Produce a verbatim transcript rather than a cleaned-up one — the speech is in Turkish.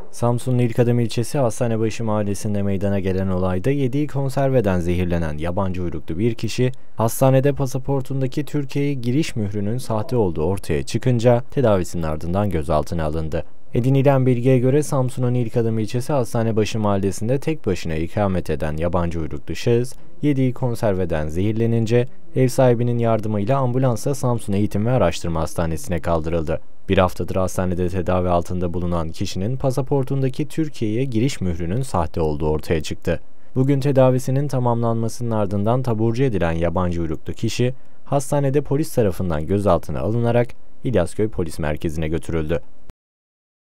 Samsun'un İlkadem ilçesi Hastanebaşı mahallesinde meydana gelen olayda yediği konserveden zehirlenen yabancı uyruklu bir kişi, hastanede pasaportundaki Türkiye'ye giriş mührünün sahte olduğu ortaya çıkınca tedavisinin ardından gözaltına alındı. Edinilen bilgiye göre Samsun'un İlkadem ilçesi Hastanebaşı mahallesinde tek başına ikamet eden yabancı uyruklu şahıs, yediği konserveden zehirlenince ev sahibinin yardımıyla ambulansla Samsun Eğitim ve Araştırma Hastanesi'ne kaldırıldı. Bir haftadır hastanede tedavi altında bulunan kişinin pasaportundaki Türkiye'ye giriş mührünün sahte olduğu ortaya çıktı. Bugün tedavisinin tamamlanmasının ardından taburcu edilen yabancı uyruklu kişi, hastanede polis tarafından gözaltına alınarak İlyasköy Polis Merkezi'ne götürüldü.